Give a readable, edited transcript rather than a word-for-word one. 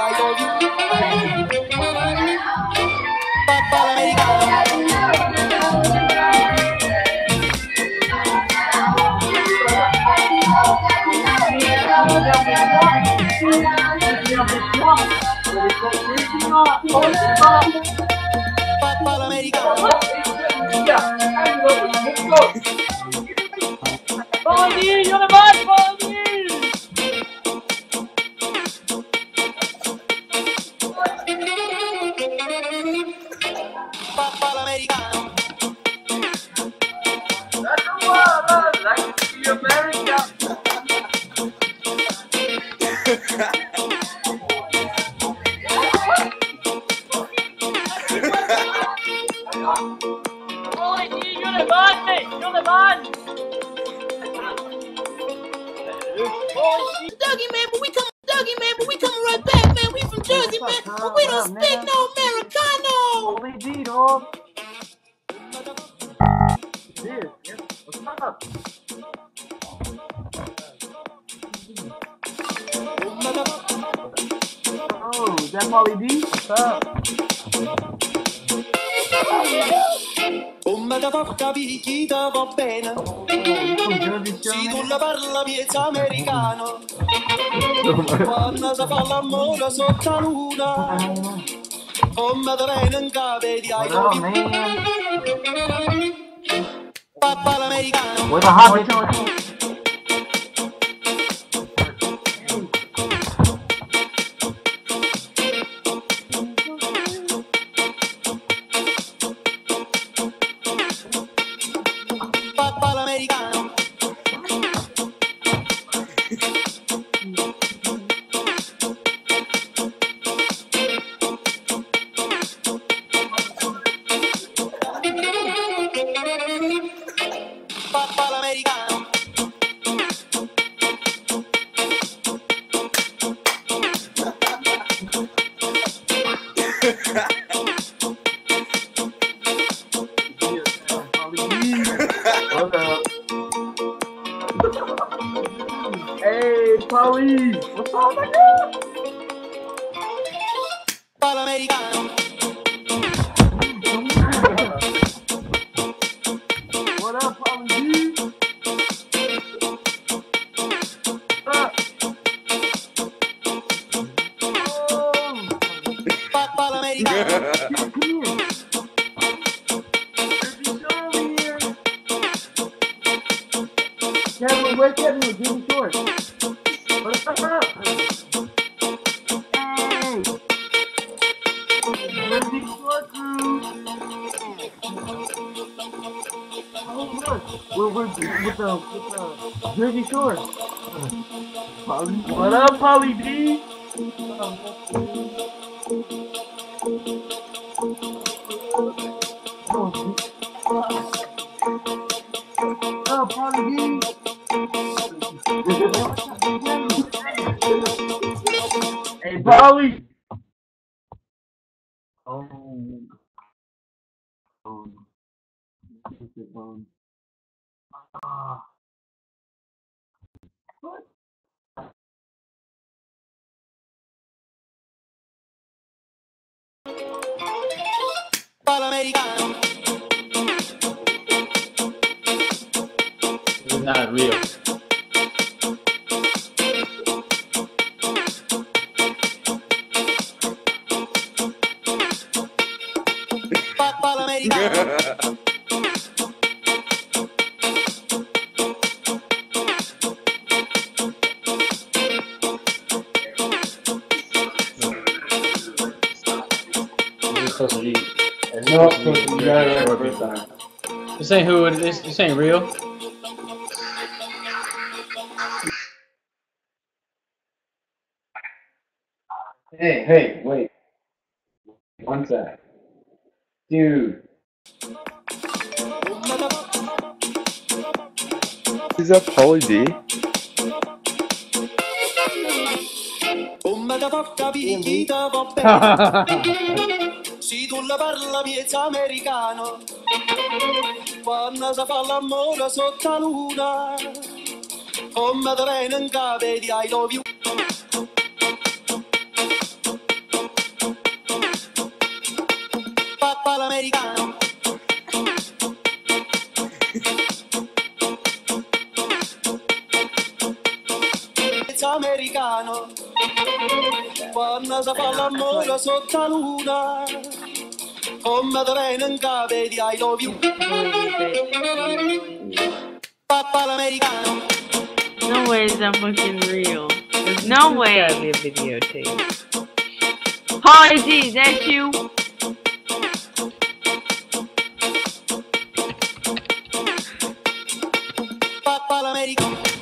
I love you. Papà l'americano. Papà l'americano. Pony, you're the bad pony! Papà l'americano. That's the one, like to see America. Pony, you're the man, mate! You're the man! Dougie, man, but we coming right back, man. We from Jersey, man, but we don't speak no Americano. Holy D, dog. Dude, what's up? Oh, is that Molly D? What's up? Come da porca picchita va bene. Si tu la parla miezza americano. Quando si fa l'amore sotto la luna. Come da bene in cave di I love you. Papà l'americano. Where's the hot bitch? Papà l'americano. Papà l'americano. What's up? Hey, Polly! What's up, my girl? Papà l'americano. What up, Polly D? What's up? Oh! Papà l'americano. Come here. Kevin, where's Kevin with Jimmy Short? What's up? Hey! Where's the Short crew? Oh, look! We're with the Jersey Shore. What up, Polly D? Oh, Polly D? Hey, Polly! What? Papà l'americano. This is not real. Papà l'americano. This is supposed to be. It's not supposed to be right first time. This ain't who it is. This ain't real. Hey, wait. One sec. Dude. Is that Polly D? Come da porca picchita va bene. Si tu la parla miezza americano. Quando si fa l'amore sotto la luna. Come da bene in cave di I love you. miezza americano. Quando si fa l'amore sotto la luna, come te viene cave di I love you. Papa l'americano. No way is that fucking real. There's no way. Gotta be a videotape. Hi D, that's you. Papa l'americano.